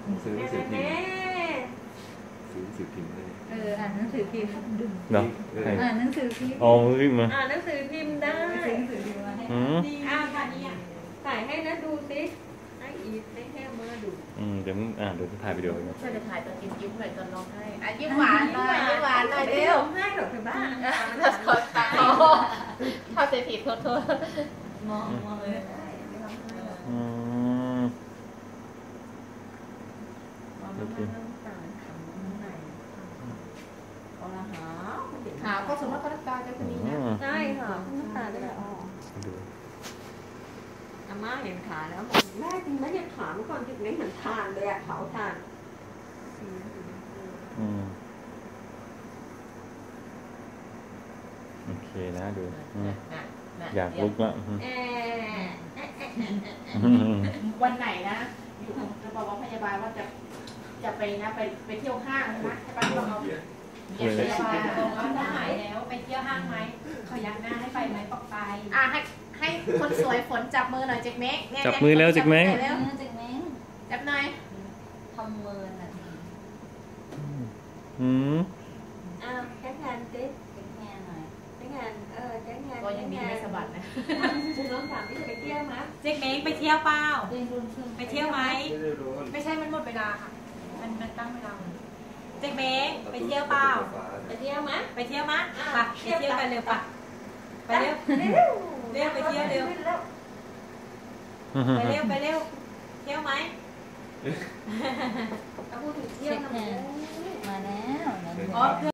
ซื้อหนังสือพิมพ์ซื้อหนังสือพิมพ์เลยอ่านหนังสือพิมพ์เนาะอ่านหนังสือพิมพ์อ๋อพิมพ์มาอ่านหนังสือพิมพ์ได้หนังสือพิมพ์มาให้ค่ะนี่ถ่ายให้นะดูสิให้อีทให้เมื่อดูเดี๋ยวเดี๋ยวถ่ายวิดีโอนะจะถ่ายตอนยิ้มหน่อยตอนร้องไห้ยิ้มหวานหน่อยยิ้มหวานหน่อยเร็วให้หรอกคือบ้าขอตายถ้าเสียผิดโทษมองเลยหาก็สมมติก็น้ำตาจะคนนี้นะใช่ค่ะน้ำตาจะได้ออกอาม่าเห็นขาแล้วบอกแม่จริงไหมเนี่ยขาเมื่อก่อนจุดนี้เหมือนทานเลยอะเผาทานโอเคนะดูอยากลุกละวันไหนนะจะบอกว่าพยาบาลว่าจะไปนะไปเที่ยวห้างนะให้ป้าลองเอาพยาบาลบอกว่าถ้าหายแล้วไปเที่ยวห้างไหมเขายักหน้าให้ไปไหมบอกไปให้คนสวยฝนจับมือหน่อยเจ๊กเม้งจับมือแล้วเจ๊กเม้งจับหน่อยทำมือหน่อยแค่งานติดแค่งานหน่อยแค่งานแค่งานก็ยังมีไม่สะบัดนะคุณน้องถามที่จะไปเที่ยวไหมเจ๊กเม้งไปเที่ยวเปล่าไปเที่ยวไหมไม่ใช่มันหมดเวลาค่ะมันตั้งเวลาเจ๊กเม้งไปเที่ยวเปล่าไปเที่ยวไหมไปเที่ยวมั้ยไปเที่ยวกันเร็วปะไปเร็วไปเที่ยวเร็วไปเร็วเที่ยวไหมถ้าพูดถึงเที่ยวนะมาแล้ว